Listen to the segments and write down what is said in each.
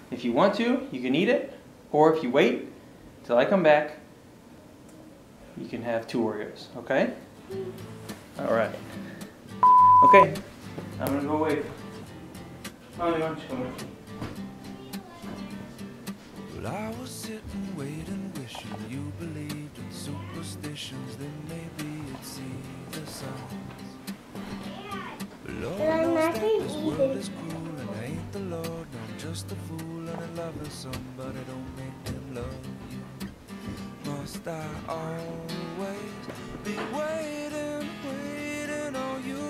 If you want to, you can eat it, or if you wait till I come back, you can have 2 Oreos, okay? Alright. Okay, I'm gonna go wait. Mommy, why don't you come with me? Well, I was sitting, waiting, wishing you believed in superstitions. Then maybe you'd see the signs. But Lord knows that this world is cruel, and I ain't the Lord. No, I'm just a fool, and I love somebody. Don't make them love you. Must I always be waiting, waiting on you?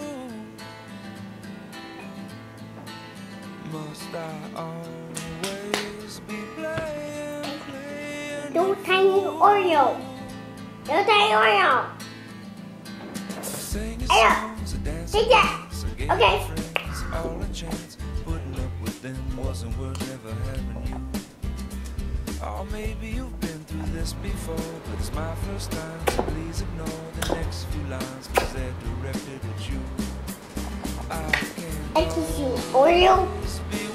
Must I always be playing, playing? Little tiny Oreo. Little tiny Oreo. Singing Hey, songs, take that. Okay. friends, all a chance. Putting up with them wasn't worth never having you. Or maybe you've been through this before, but it's my first time, so please ignore the next few lines, cause they're directed at you. I can't Excuse you, Oreo. always be